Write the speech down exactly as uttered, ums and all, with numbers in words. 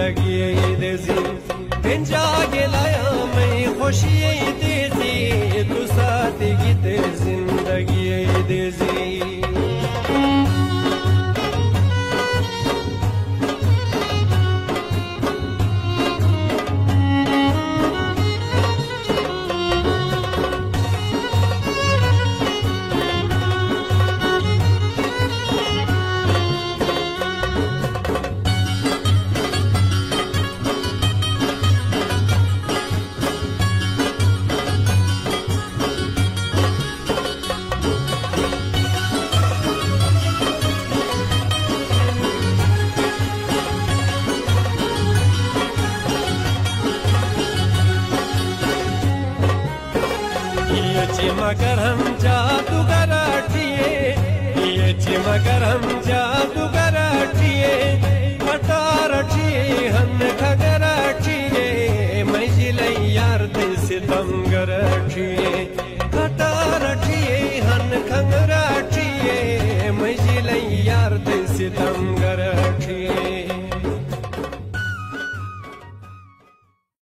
जिंदगी देसी पिंजा गिलाया मैं खुशी देसी तू साथ गीत जिंदगी देसी मगर हम जादूगर अठिए ये ची मगर हम जादूगर अठिए हटार अठिए हन खगर अठिए मैं जिले यार दिल सितमगर अठिए हटार अठिए हन खगर अठिए मैं जिले यार दिल सितमगर अठिए